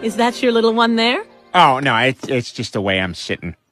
Is that your little one there? Oh, no, it's just the way I'm sitting.